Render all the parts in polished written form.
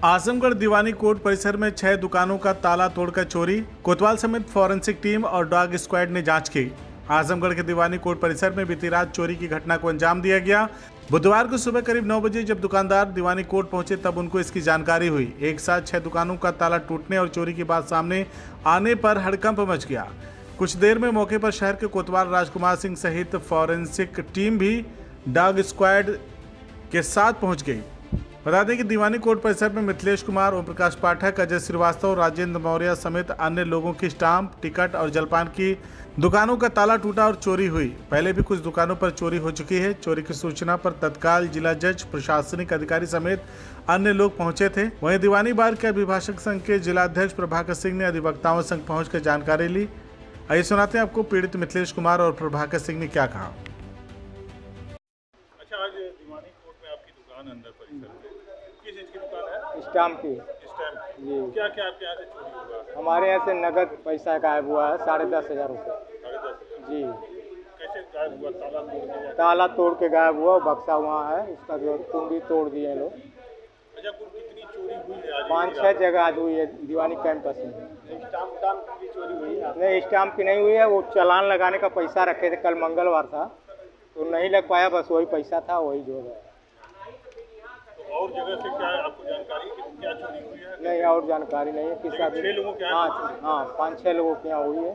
आजमगढ़ दीवानी court परिसर में 6 दुकानों का ताला तोड़कर चोरी। कोतवाल समेत फॉरेंसिक टीम और डॉग स्क्वाड ने जांच की। आजमगढ़ के दीवानी कोर्ट परिसर में बीती रात चोरी की घटना को अंजाम दिया गया। बुधवार को सुबह करीब 9 बजे जब दुकानदार दीवानी कोर्ट पहुंचे तब उनको इसकी जानकारी हुई। एक साथ 6 दुकानों का ताला टूटने और चोरी की बात सामने आने पर हड़कंप मच गया। कुछ देर में मौके पर शहर के कोतवाल राजकुमार सिंह सहित फॉरेंसिक टीम भी डॉग स्क्वाड के साथ पहुंच गई। बता दें कि दीवानी कोर्ट परिसर में मिथिलेश कुमार, ओम प्रकाश पाठक, अजय श्रीवास्तव, राजेंद्र मौर्य समेत अन्य लोगों की स्टाम्प, टिकट और जलपान की दुकानों का ताला टूटा और चोरी हुई। पहले भी कुछ दुकानों पर चोरी हो चुकी है। चोरी की सूचना पर तत्काल जिला जज, प्रशासनिक अधिकारी समेत अन्य लोग पहुंचे थे। वहीं दीवानी बार के अभिभाषक संघ के जिलाध्यक्ष प्रभाकर सिंह ने अधिवक्ताओं संघ पहुंचकर जानकारी ली। आइए सुनाते हैं आपको पीड़ित मिथिलेश कुमार और प्रभाकर सिंह ने क्या कहा। अच्छा, आज दीवानी कोर्ट में आपकी दुकान अंदर परिसर में किस चीज की दुकान है? स्टाम्प की। स्टैम्प जी। क्या क्या आपके यहाँ से चोरी हुआ है? हमारे यहाँ से नगद पैसा गायब हुआ है 10,500 रुपये। 10,500। जी। कैसे गायब हुआ? ताला तोड़ के? ताला तोड़ के गायब हुआ, बक्सा वहाँ है, उसका जो कुंडी तोड़ दिए लोग। अच्छा, कुल कितनी चोरी हुई है आज? 5-6 जगह आज हुई है दीवानी कैंपस में। स्टाम्प की चोरी हुई है? नहीं, स्टाम्प की नहीं हुई है। वो चालान लगाने का पैसा रखे थे, कल मंगलवार था तो नहीं लग पाया, बस वही पैसा था, वही जो है। और जगह से क्या आपको जानकारी है कि क्या चोरी हुई है? नहीं, और जानकारी नहीं है किस आदमी। 6 लोगों के यहाँ? हाँ, 5-6 लोगों के यहाँ हुई है।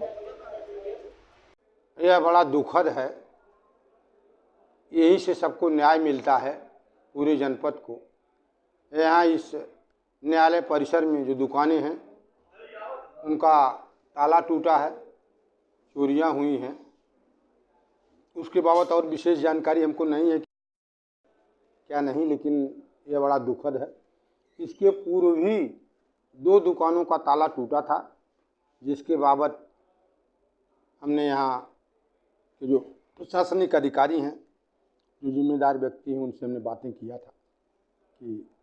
यह बड़ा दुखद है। यही से सबको न्याय मिलता है, पूरे जनपद को। यहाँ इस न्यायालय परिसर में जो दुकानें हैं उनका ताला टूटा है, चोरियां हुई हैं। उसके बाबत और विशेष जानकारी हमको नहीं है क्या नहीं, लेकिन यह बड़ा दुखद है। इसके पूर्व भी 2 दुकानों का ताला टूटा था, जिसके बाबत हमने यहाँ के जो प्रशासनिक अधिकारी हैं, जो जिम्मेदार व्यक्ति हैं, उनसे हमने बातें किया था कि